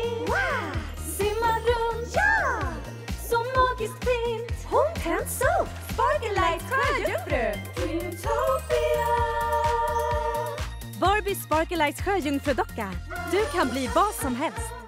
Wow! Simmar runt, ja! Så magiskt fint. Hon tänds upp. Sparklights sjöjungfru. Dreamtopia. Barbie Sparklights sjöjungfrudocka. Du kan bli vad som helst.